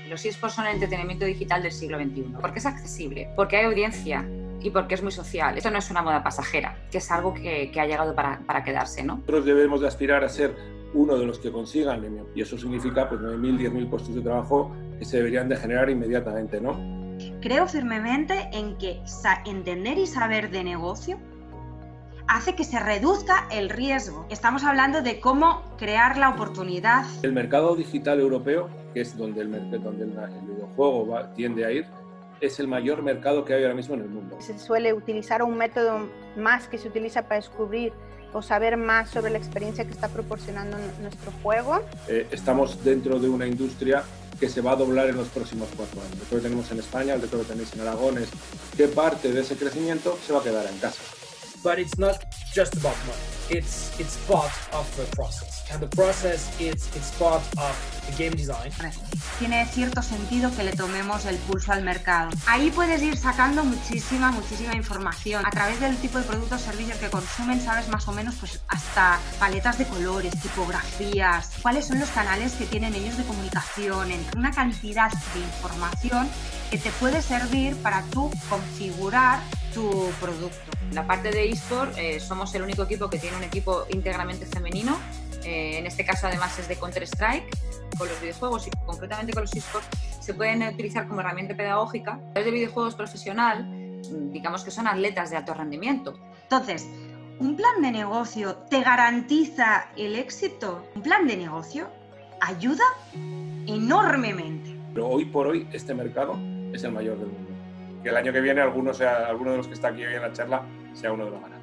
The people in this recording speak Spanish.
Los eSports son el entretenimiento digital del siglo XXI, porque es accesible, porque hay audiencia y porque es muy social. Esto no es una moda pasajera, que es algo que ha llegado para quedarse, ¿no? Nosotros debemos de aspirar a ser uno de los que consigan, y eso significa pues 9.000, 10.000 puestos de trabajo que se deberían de generar inmediatamente, ¿no? Creo firmemente en que entender y saber de negocio hace que se reduzca el riesgo. Estamos hablando de cómo crear la oportunidad. El mercado digital europeo, que es donde el videojuego tiende a ir, es el mayor mercado que hay ahora mismo en el mundo. Se suele utilizar un método más que se utiliza para descubrir o saber más sobre la experiencia que está proporcionando nuestro juego. Estamos dentro de una industria que se va a doblar en los próximos 4 años. El reto que tenemos en España, el reto que tenéis en Aragón es qué parte de ese crecimiento se va a quedar en casa. But it's not just about money. It's part of the process, and the process it's part of the game design. Tiene cierto sentido que le tomemos el pulso al mercado. Ahí puedes ir sacando muchísima información. A través del tipo de productos o servicios que consumen, sabes más o menos pues hasta paletas de colores, tipografías, cuáles son los canales que tienen ellos de comunicación, una cantidad de información que te puede servir para tú configurar tu producto. La parte de eSport, somos el único equipo que tiene un equipo íntegramente femenino. En este caso además es de Counter-Strike. Con los videojuegos y concretamente con los eSports se pueden utilizar como herramienta pedagógica. A través de videojuegos profesional, digamos que son atletas de alto rendimiento. Entonces, ¿un plan de negocio te garantiza el éxito? Un plan de negocio ayuda enormemente. Pero hoy por hoy este mercado es el mayor del mundo. Que el año que viene alguno de los que está aquí hoy en la charla sea uno de los ganadores.